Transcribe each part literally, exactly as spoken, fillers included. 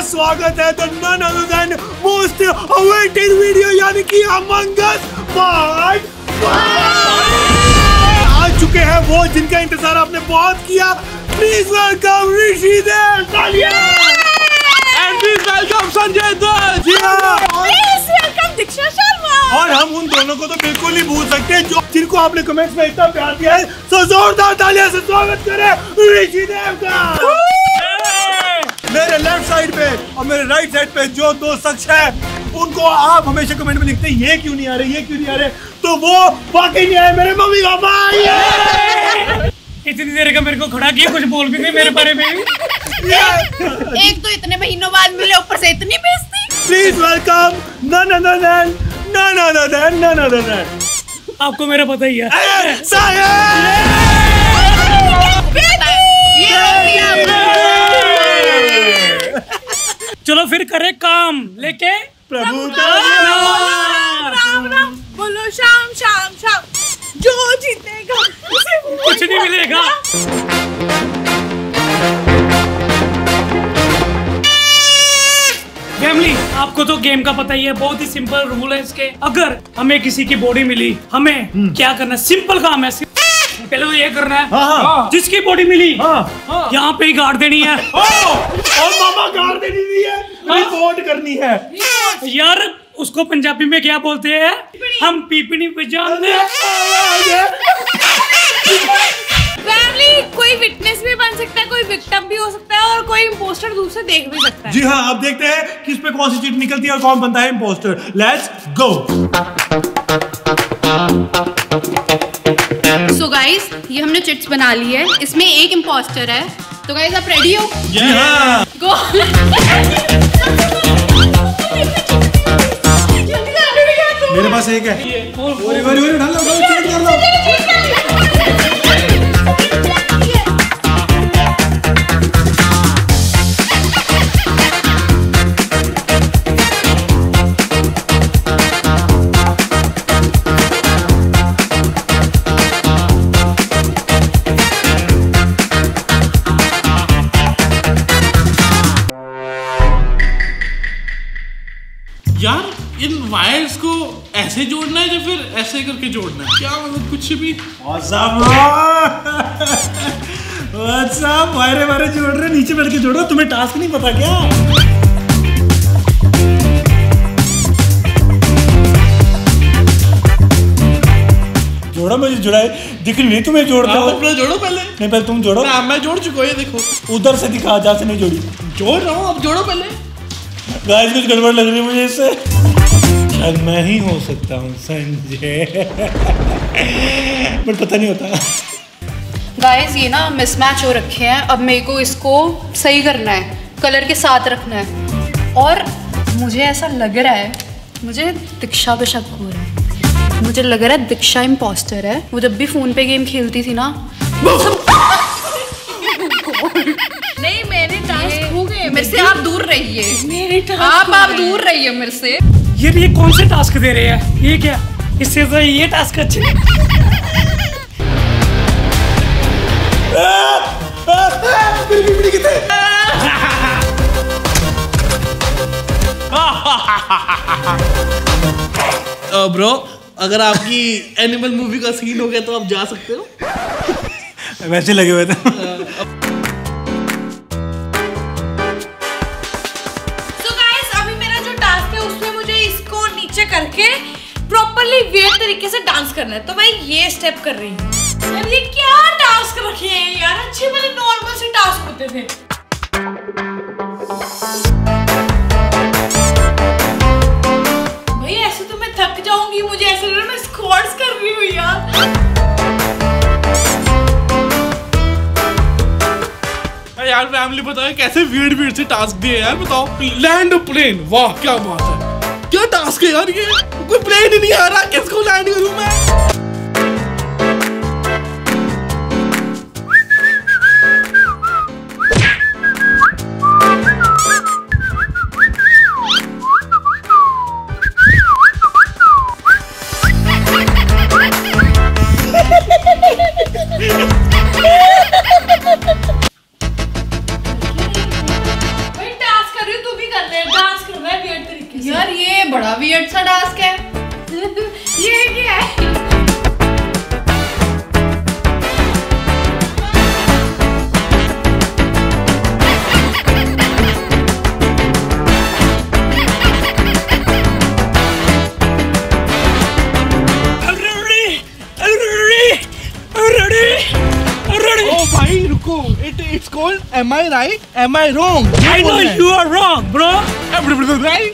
स्वागत है the none other than most awaited video यानी कि अमंग अस पार्ट आ चुके हैं वो जिनका इंतजार आपने बहुत किया। प्लीज वेलकम ऋषि देव तालियां and please welcome Sanjay Dutt. जी हां, प्लीज वेलकम दीक्षा शर्मा। और हम उन दोनों को तो बिल्कुल नहीं भूल सकते जो जिनको आपने कमेंट्स में इतना प्यार दिया है। सो जोरदार तालियां से स्वागत करें ऋषि देव का। मेरे लेफ्ट साइड पे और मेरे राइट साइड पे जो दो शख्स हैं उनको आप हमेशा कमेंट में लिखते हैं ये क्यों नहीं आ रहे ये क्यों नहीं आ रहे, तो वो वाकई नहीं आए मेरे मम्मी पापा। इतनी देर का मेरे को खड़ा किया, कुछ बोल भी नहीं मेरे बारे में। एक तो इतने महीनों बाद मिले, ऊपर से इतनी बेइज्जती। Please welcome none other than none other than none other than आपको मेरा पता ही है चलो फिर करे काम लेके प्रभु राम राम राम बोलो शाम शाम शाम, जो जीतेगा कुछ नहीं मिलेगा। फैमिली, आपको तो गेम का पता ही है, बहुत ही सिंपल रूल है इसके। अगर हमें किसी की बॉडी मिली, हमें क्या करना है? सिंपल काम है, पहले तो ये करना है। हाँ, हाँ। जिसकी बॉडी मिली हाँ, यहाँ पे ही गाड़ देनी है। और मामा गाड़ देनी भी है, रिपोर्ट करनी है। यार उसको पंजाबी में क्या बोलते हैं? हम पीपनी पे जानते हैं। फैमिली, कोई विटनेस भी बन सकता है, कोई विक्टिम भी हो सकता है और कोई इम्पोस्टर दूर से देख भी सकता है। जी हाँ, अब देखते हैं किस पे कौन सी चीट निकलती है और कौन बनता है impostor. Let's go. So guys, ये हमने चिट्स बना ली है, इसमें एक इम्पोस्टर है। तो गाइस आप रेडी हो? जी हाँ। गो। मेरे पास एक है। ओरे ओरे ओरे डाल लो, चेक कर लो। यार इन वायर्स को ऐसे जोड़ना है या फिर ऐसे करके जोड़ना है? क्या मतलब कुछ भी? वायरे वायरे जोड़ रहे, नीचे बैठ के जोड़ो। तुम्हें टास्क नहीं पता क्या? जोड़ा मुझे जुड़ा है, दिख नहीं तुम्हें जोड़ता हो। अपना जोड़ो पहले। नहीं पहले तुम जोड़ो ना, मैं जोड़ चुका हूं, ये देखो। उधर से दिखा, जहाँ से नहीं जोड़ी। जोड़ रहा हूँ, अब जोड़ो पहले। गाइस कुछ गड़बड़ लग रही है मुझे इससे। शायद मैं ही हो सकता हूँ संजय, बट पता नहीं होता। गाइस ये ना मिसमैच हो रखे हैं, अब मेरे को इसको सही करना है, कलर के साथ रखना है। और मुझे ऐसा लग रहा है, मुझे दीक्षा पे शक हो रहा है। मुझे लग रहा है दीक्षा इम्पोस्टर है। वो जब भी फोन पे गेम खेलती थी ना। नहीं, मेरे टास्क हो गए, मेरे से आप दूर रहिए। मेरे टास्क आप आप दूर रहिए मेरे से। ये ये कौन से टास्क दे रहे हैं? ये क्या? इससे तो ये टास्क अच्छे। ब्रो, अगर आपकी एनिमल मूवी का सीन हो गया तो आप जा सकते हो। वैसे लगे हुए थे। करके प्रॉपर्ली वेयर तरीके से डांस करना है, तो मैं ये स्टेप कर रही हूँ। यार ये क्या टास्क रखे हैं यार, अच्छे वाले नॉर्मल से टास्क होते थे। भाई ऐसे तो मैं थक जाऊंगी, मुझे ऐसे लग रहा है मैं स्क्वाट्स कर रही हूँ यार। यार फैमिली बताओ कैसे वियर्ड वियर्ड से टास्क दिए यार, बताओ। लैंड प्लेन, वाह क्या बात है, क्या टास्क है यार ये? कोई प्लेन ही नहीं आ रहा, किसको लैंड करूं मैं? भाई टास्क कर रही हूँ, तू भी टास्क है? ये क्या है? It's called Am I right? Am I wrong? I know you are wrong, bro. Right?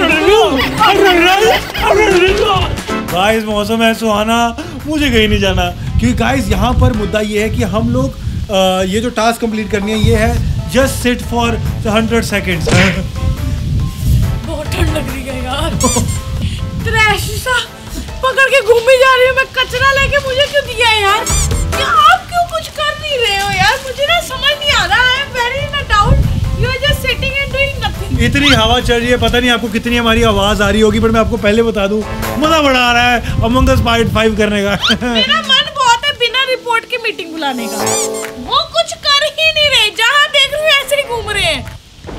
Guys मौसम है सुहाना, मुझे कहीं नहीं जाना क्योंकि गाइस यहाँ पर मुद्दा ये है कि हम लोग आ, ये जो टास्क कंप्लीट करनी है ये है just sit for hundred seconds. बहुत ठंड लग रही है यार। ट्रैश सा पकड़ के घूमी जा रही हूँ मैं, कचरा लेके मुझे क्यों दिया है यार? क्या आप क्यों कुछ कर नहीं रहे हो यार? मुझे ना समझ नहीं आ रहा है। Very in doubt, you are just sitting and doing nothing. इतनी हवा चल रही है, पता नहीं आपको कितनी हमारी आवाज आ रही होगी, पर मैं आपको पहले बता दूं मजा बड़ा आ रहा है अमंग अस पार्ट फाइव करने का। मेरा मन बहुत है बिना रिपोर्ट के मीटिंग बुलाने का। वो कुछ कर ही नहीं रहे, जहाँ देख रही हूँ ऐसे ही घूम रहे हैं।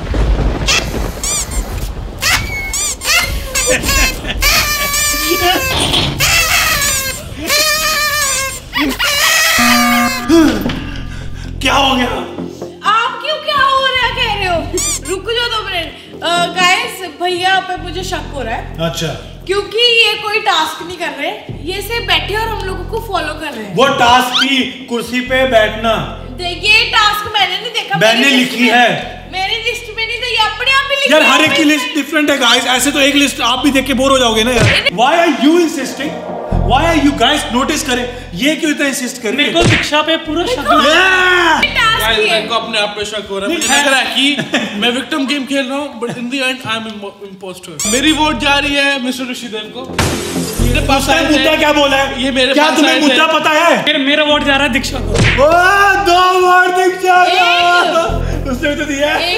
क्या हो गया? आप क्यों क्या हो रहा है कह रहे हो? रुक जाओ दो मिनट। गाइस भैया पे मुझे शक हो रहा है। अच्छा, क्योंकि ये कोई टास्क नहीं कर रहे, ये सिर्फ बैठे और हम लोगों को फॉलो कर रहे हैं। वो टास्क थी कुर्सी पे बैठना। ये टास्क मैंने नहीं देखा, मैंने लिखी है मेरी लिस्ट में नहीं था, ये अपने आप ही लिखी यार। हर एक की लिस्ट डिफरेंट है गाइस, ऐसे तो एक लिस्ट आप भी देख के बोर हो जाओगे ना यार। Why are you insisting? Why are you guys notice करें? ये क्यों इतना इंसिस्ट कर रहे मेरे को दीक्षा पे पूरा शक है। टास्क ही है। मेरे को अपने आप पे शक हो रहा है। मुझे लग रहा है कि मैं विक्टिम गेम खेल रहा हूँ, but in the end I am impostor. मेरी वोट जा रही है मिस्टर ऋषिदेव को। मेरे पास मुद्दा क्या बोला है? ये मेरे क्या पास तुम्हें मुद्दा पता है? फिर मेरा वोट जा रहा है दीक्षा को। ओ, दो वोट दीक्षा को। उसने तो दिया है।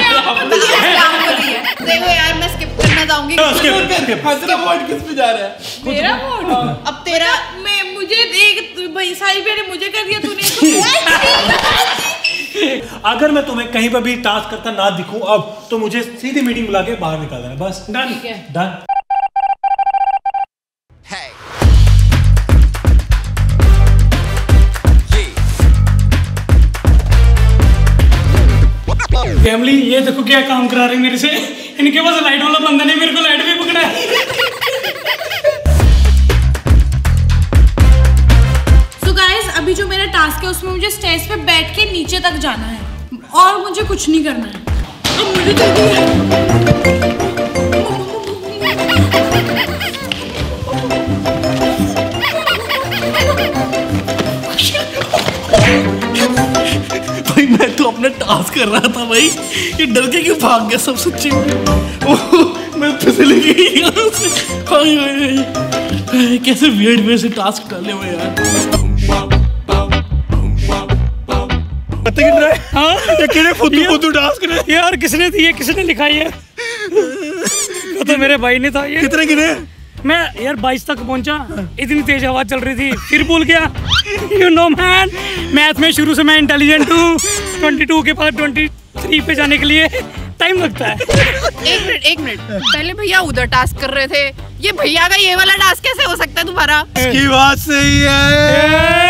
देखो यार मैं स्किप करना चाहूंगी। हमारा वोट किस पे जा रहा है? मेरा वोट अब तेरा मैं मुझे एक भाई साहिल भाई ने मुझे कर दिया, तूने अगर मैं तुम्हें कहीं पर भी टास्क करता ना दिखूं अब, तो मुझे सीधी मीटिंग बुला के बाहर निकाल देना बस। Done done. फैमिली ये देखो क्या काम करा रहे मेरे से। इनके पास लाइट वाला बंदा नहीं, मेरे को लाइट भी पकड़ा है। so guys, अभी जो मेरा टास्क है उसमें मुझे स्टेज पे बैठ के नीचे तक जाना है और मुझे कुछ नहीं करना है। अब मुझे जल्दी है। भाई मैं तो अपना टास्क कर रहा था भाई, ये डर के क्यों भाग गया सब सच्ची में। ओह मैं फिसल गई यहाँ से। हाय हाय हाय, कैसे वियर्ड वे से टास्क डाले हुए यार। पता गिन रहा है? हाँ? ये किने फुद्दू फुद्दू टास्क ने? यार किसने दिए, किसने लिखा ये? वो तो मेरे भाई ने था ये। कितने गिने? मैं यार बाईस तक पहुंचा, इतनी तेज हवा चल रही थी, फिर भूल गया। यू नो मैन, मैथ में शुरू से मैं इंटेलिजेंट हूँ। बाईस के बाद तेईस पे जाने के लिए टाइम लगता है। एक मिनट एक मिनट पहले भैया उधर टास्क कर रहे थे, ये भैया का ये वाला टास्क कैसे हो सकता है तुम्हारा? इसकी बात सही है।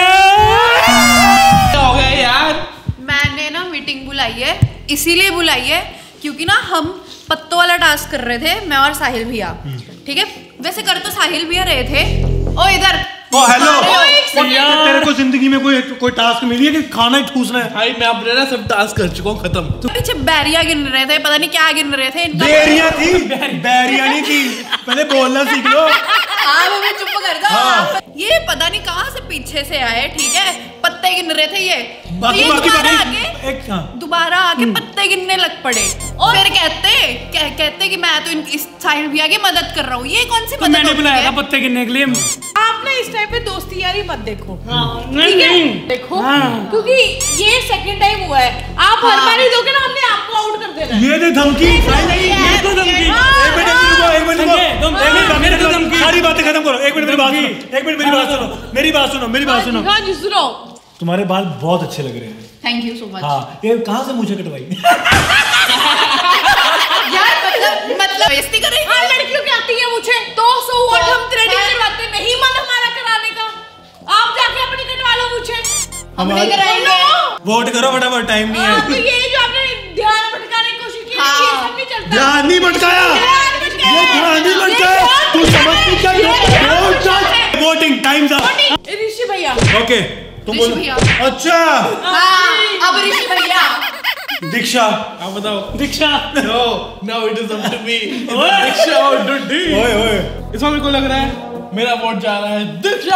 क्या हो गया यार? मैंने ना मीटिंग बुलाई है, इसीलिए बुलाई है क्योंकि ना हम पत्तों वाला टास्क कर रहे थे, मैं और साहिल भैया। ठीक है, वैसे कर तो साहिल भैया रहे थे। ओ इधर ओ हेलो, यार। तेरे को जिंदगी में कोई कोई टास्क मिली है कि खाना ही ठूसना है? भाई मैं अपने ना सब टास्क कर चुका हूँ, खत्म। पीछे बैरिया गिन रहे थे, पता नहीं क्या गिन रहे थे। बैरिया थी, बैरिया नहीं थी। पहले बोलना सीख लो। आप हमें चुप कर दो। हाँ। ये पता नहीं कहाँ से पीछे से आए, ठीक है, पत्ते गिन रहे थे ये। बाकी ये बाकी दोबारा बाकी आके एक हाँ। दोबारा आके पत्ते गिनने लग पड़े और फिर कहते कह, कहते कि मैं तो इन इस साहिल भैया की मदद कर रहा हूँ। ये कौन सी तो मदद मैंने होती बुलाया है? था पत्ते गिनने के लिए। आप ना इस टाइम पे दोस्ती यारी मत देखो। नहीं ठीक है? नहीं देखो हाँ। क्योंकि ये सेकंड टाइम हुआ है, आप हर बार ही दोगे ना, हमने आपको आउट कर देना है। ये दे धमकी। मेरे को धमकी। हाँ, एक मिनट रुको, एक मिनट रुको। संजय, तुम- एक मिनट, मेरे को धमकी। सारी बातें खत्म करो। एक मिनट मेरी बात सुनो। एक मिनट मेरी बात सुनो। मेरी बात सुनो। मेरी बात सुनो। हाँ जी सुनो। तुम्हारे बाल बहुत अच्छे लग रहे हैं। Thank you so much. हाँ, ये कहाँ से मुझे कटवाई? यार मतलब मतलब बेइज्जती कर रही हाँ लड़कियों की आती है मुझे तो सो व्हाट हम थ्रेडिंग करवाते नहीं मन हमारा कराने का आप जाके अपनी कटवा लो मुझे हम नहीं कराएंगे वोट करो फटाफट टाइम नहीं है तो ये जो आपने ध्यान भटकाने की कोशिश की है ये सब नहीं चलता ध्यान नहीं भटकाया ये ध्यान नहीं भटकाया तू समझती क्या वोटिंग टाइम था ऋषि भैया ओके तुम बोलो भैया अच्छा हाँ अब ऋषि भैया दीक्षा आप बताओ Diksha no now it is up to me Diksha और डुड्डी ओए ओए इसमें मेरे को लग रहा है मेरा वोट जा रहा है दीक्षा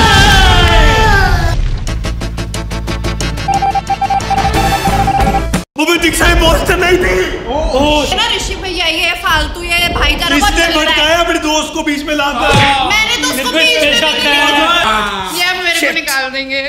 वो भी दीक्षा पोस्टर नहीं थी ना ऋषि भैया ये फालतू ये भाईचारा बहुत इसने चल रहा है भटकाया अपने दोस्त को बीच में लाकर मैंने तो उसको बीच में नहीं लिया ये अब मेरे को निकाल देंगे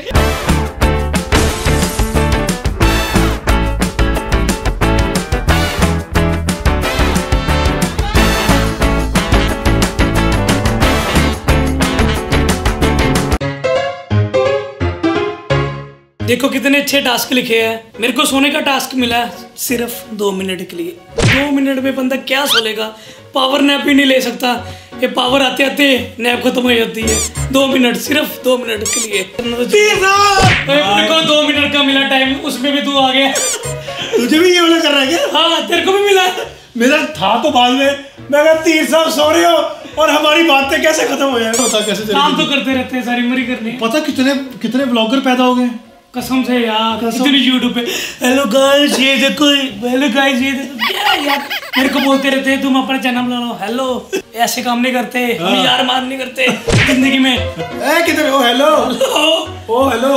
देखो कितने अच्छे टास्क लिखे हैं। मेरे को सोने का टास्क मिला सिर्फ दो मिनट के लिए। दो मिनट में बंदा क्या सोलेगा, पावर नैप भी नहीं ले सकता। ये पावर आते आते नैप खत्म हो जाती है। दो मिनट, सिर्फ दो मिनट के लिए। मेरे को दो मिनट का मिला टाइम, उसमें भी तू आ गया। तुझे भी ये वाला कर रहा है क्या? हाँ तेरे को भी मिला। मेरा था तो बाद में मैं अगर तीर साहब सो रहे हो और हमारी बातें कैसे खत्म हो जाए। पता कैसे चलेगी? काम तो करते रहते हैं, सारी उम्र ही करनी है। पता कितने कितने ब्लॉगर पैदा हो गए कसम से यार, इतनी यूट्यूब पे हेलो गाइस ये देखो, हेलो गाइस ये देखो। क्या यार मेरे को बोलते रहते हैं तुम अपना चैनल बना लो। हेलो ऐसे काम नहीं करते हम, यार मान नहीं करते जिंदगी में। ए किधर हो? हेलो ओ हेलो।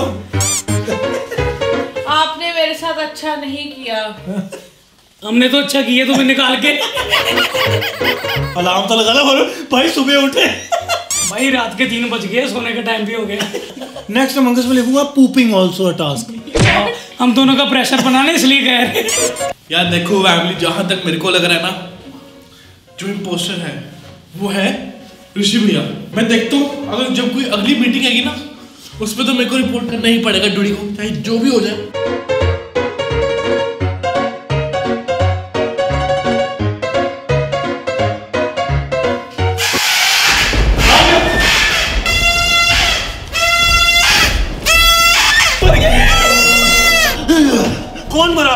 आपने मेरे साथ अच्छा नहीं किया। हमने तो अच्छा किया तुम्हें निकाल के। अलार्म तो लगा लो भाई, सुबह उठे। भाई रात के तीन बज गए, सोने का टाइम भी हो गया। नेक्स्ट मंगस में लिखूंगा पूपिंग आल्सो अ टास्क। हम दोनों का प्रेशर बनाने इसलिए कह रहे। यार देखो फैमिली, जहां तक मेरे को लग रहा है ना, जो इम्पोस्टर है वो है ऋषि भैया। मैं देखता हूँ अगर जब कोई अगली मीटिंग आएगी ना, उसमें तो मेरे को रिपोर्ट करना ही पड़ेगा डूडी को, चाहे जो भी हो जाए। कौन मरा?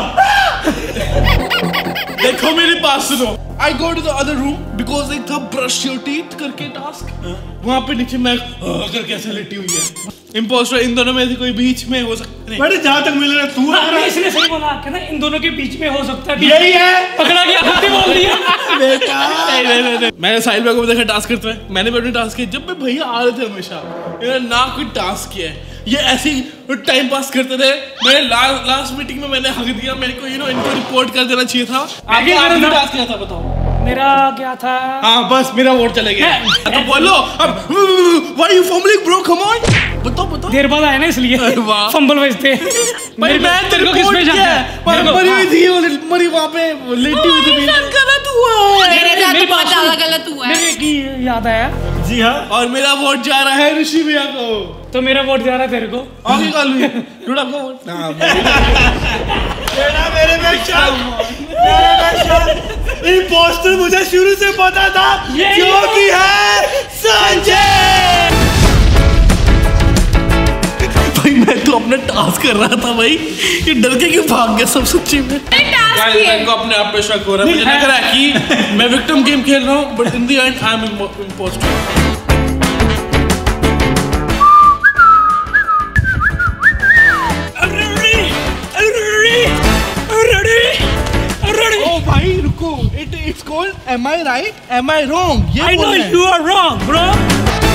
देखो मेरे पास सुनो, I go to the other room because एक था brush your teeth करके टास्क। वहाँ पे नीचे मैं अगर कैसे लेटी हुई है। इम्पोस्टर इन दोनों में से कोई बीच में हो सकता है। बड़े जहाँ तक मिल रहा है तू हाँ, इसने सही बोला कि ना इन दोनों के बीच में हो सकता है। यही है, पकड़ा गया, खुद ही बोल दिया बेटा। नहीं नहीं नहीं, नहीं। मैंने साहिल भाई को देखा टास्क करते हुए, मैंने भी अपने टास्क किए। जब मैं भैया आ रहे थे हमेशा इन्होंने ना कोई टास्क किया है, ये ऐसे ही टाइम पास करते थे। मैंने लास्ट लास्ट मीटिंग में मैंने हक दिया, मेरे को यू नो इनको रिपोर्ट कर देना चाहिए था। आपके आपने टास्क किया था बताओ? मेरा क्या था? हाँ बस मेरा वोट चले गया। तो बोलो अब, why you fumbling bro, come on बताओ बताओ। देर बाद आया ना इसलिए फंबल बजते। भाई मैं तेरे को किस पे जाता है? पर मरी हुई थी वो, मरी वहाँ पे लेटी हुई थी। गलत हुआ है, मेरे साथ तो बहुत ज्यादा गलत हुआ है। मेरे की याद आया। जी हाँ, और मेरा वोट जा रहा है ऋषि भैया को। तो मेरा वोट जा रहा है तेरे को। आगे काल हुई डूड आपका वोट। मेरा मेरे में शक, मेरे में शक। इम्पोस्टर मुझे शुरू से पता था क्योंकि है संजय। भाई मैं तो अपना टास्क कर रहा था भाई, ये डर के क्यों भाग गया सब सच्ची में। मेरे को अपने आप पे शक हो रहा है। मुझे लग रहा है कि मैं विक्टिम गेम खेल रहा हूँ, but in the end I am impostor. भाई रुको, it it's called am I right am I wrong? I know you are wrong bro.